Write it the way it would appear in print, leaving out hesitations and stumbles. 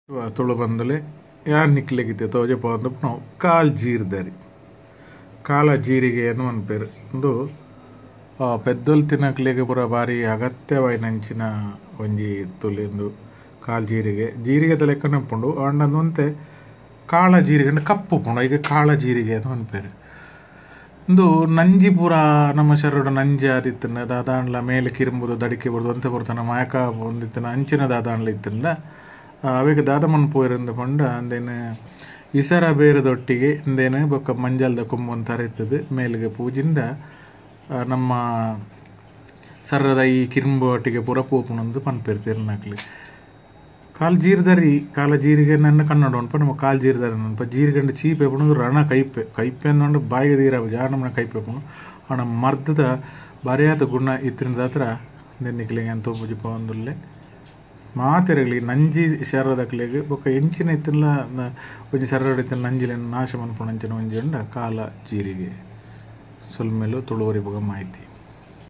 ತುಳು ಬಂದಲೆ ಯಾರು ನಿಕ್ಲಿಗಿತ್ತೆ ತೋಜೆ ಪೋದು ನಾವು ಕಾಲು ಜೀರ್ದರಿ ಕಾಲ ಜೀರಿಗೆ ಏನು ಅನ್ಪೇರು ಒಂದು ಪೆದ್ದೊಲು ತಿನ್ನಕ್ಲಿಗೆ ಪೂರ ಭಾರಿ ಅಗತ್ಯವಾಯಿನಂಚಿನ ಒಂಜಿ ತುಳಿಂದು ಕಾಲು ಜೀರಿಗೆ ಲೆಕ್ಕ ನೆಂಪುಂಡು ಅಂಡಂತೆ ಕಾಳ ಜೀರಿಗೆ ಅಂದ್ರೆ ಕಪ್ಪು ಉಪ್ಪುಂಡು ಈಗ ಕಾಳ ಜೀರಿಗೆ ಏನು ಅನ್ಪೇರು ಒಂದು ನಂಜಿ ಪೂರ ನಮ್ಮ ಶರೀರ ನಂಜಿ ಆದಿತ್ತಂದ ದಾದಾಂಡ್ಲ ಮೇಲೆ ಕಿರುಂಬುದು ದಡಿಕೆ ಬಿಡ್ದು ಅಂತ ಬರ್ತಾನೆ ಮಾಯಕ ಒಂದಿತ್ತನ ಅಂಚಿನ ದಾದಾಂಡ್ಲ ಇತ್ತಂದ ಅವೇಗ ದಾದಮನ್ ಪೋಯಿರಂದ ಪಂಡ ಅಂದೇನು ಇಸರ ಬೇರದೊಟ್ಟಿಗೆ ಇಂದೇನು ಬೊಕ್ಕ ಮಂಜಲ್ದ ಕೊಂಬು ಅಂತ ಹರಿತದೆ ಮೇಲಿಗೆ ಪೂಜಿಂದ ನಮ್ಮ ಸರ್ರದ ಈ ಕಿರುಂಬು ಒಟ್ಟಿಗೆ ಪೂರ ಪೂಪುನೊಂದು ಪನ್ಪೇರ್ತೀರು ನಾಕ್ಲಿ ಕಾಲು ಜೀರ್ದರಿ ಕಾಲ ಜೀರಿಗೆ ನನ್ನ ಕನ್ನಡ ಉಂಟು ನಮ್ಮ ಕಾಲು ಜೀರ್ದರಿ ನನ್ಪ ಜೀರಿಗಂಡು ಚೀಪೆ ಪುಣದು ರಣ ಕೈಪೆ ಅಂದು ಬಾಯಿಗೆ ದೀರ ಜಾನಮ್ಮನ ಕೈಪೆ ಪುಣು ಹಣ ಮರ್ದದ ಬರೆಯಾದ ಗುಣ ಇತ್ತಿನ ಹತ್ರ ನೆನ್ನಿಕ್ಲಿಗೆ ಅಂತ ಪೂಜಿ ಪವಂದುಲ್ಲೆ ಮಾತೆರಗಲಿ ನಂಜಿ ಶರದಕ್ಲಿಗೆ ಬೊಕ್ಕ ಎಂಚಿನ ಇತ್ತಿನ ಒಂಜಿ ಶರ ಇತ್ತಿನ ನಂಜಿನ ನಾಶ ಮನ್ಪುಣ ಅಂಚಿನ ಒಂಜಿ ಕಾಲ ಜೀರಿಗೆ ಸೊಲ್ಮೇಲು ತುಳುವರಿ ಬೊಗ ಮಾಹಿತಿ